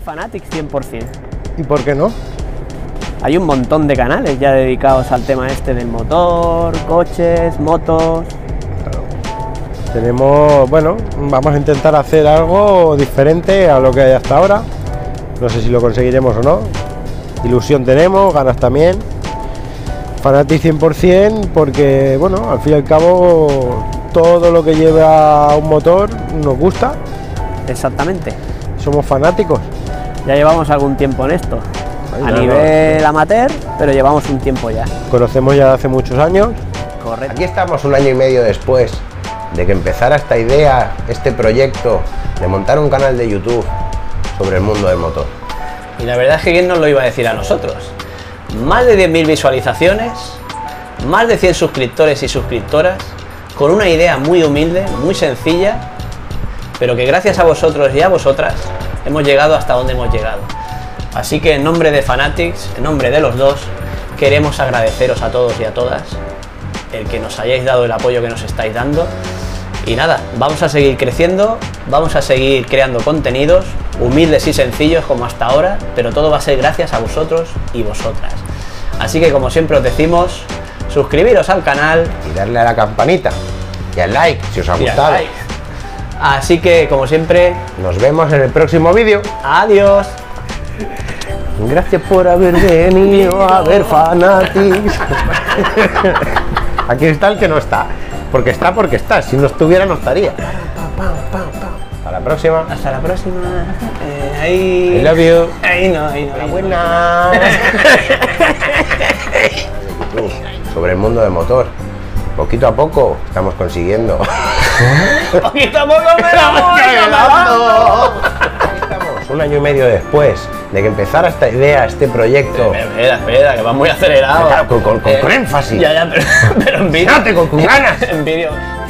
Fanatics 100%. ¿Y por qué no? Hay un montón de canales ya dedicados al tema este del motor, coches, motos. Tenemos, bueno, vamos a intentar hacer algo diferente a lo que hay hasta ahora. No sé si lo conseguiremos o no. Ilusión tenemos, ganas también. Fanatics 100% porque, bueno, al fin y al cabo todo lo que lleva un motor nos gusta. Exactamente. Somos fanáticos. Ya llevamos algún tiempo en esto. A nivel amateur, pero llevamos un tiempo ya. Conocemos ya hace muchos años. Correcto. Aquí estamos un año y medio después de que empezara esta idea, este proyecto de montar un canal de YouTube sobre el mundo del motor. Y la verdad es que quién nos lo iba a decir a nosotros. Más de 10.000 visualizaciones, más de 100 suscriptores y suscriptoras, con una idea muy humilde, muy sencilla, pero que gracias a vosotros y a vosotras hemos llegado hasta donde hemos llegado. Así que en nombre de Fanatics, en nombre de los dos, queremos agradeceros a todos y a todas el que nos hayáis dado el apoyo que nos estáis dando. Y nada, vamos a seguir creciendo, vamos a seguir creando contenidos humildes y sencillos como hasta ahora, pero todo va a ser gracias a vosotros y vosotras. Así que como siempre os decimos, suscribiros al canal Y darle a la campanita y al like si os ha y al gustado. like. Así que como siempre, Nos vemos en el próximo vídeo. adiós. Gracias por haber venido a ver Fanatics. Aquí está el que no está. Porque está. Si no estuviera, no estaría. Hasta la próxima. Hasta la próxima. Ahí. I love you. Ahí no, ahí no. Buenas. Sobre el mundo del motor. Poquito a poco estamos consiguiendo. Poquito a poco me la voy ganando. Estamos un año y medio después de que empezara esta idea, este proyecto. Espera, que va muy acelerado. Con énfasis. Ya, pero en vídeo. Fíjate, con ganas. En vídeo.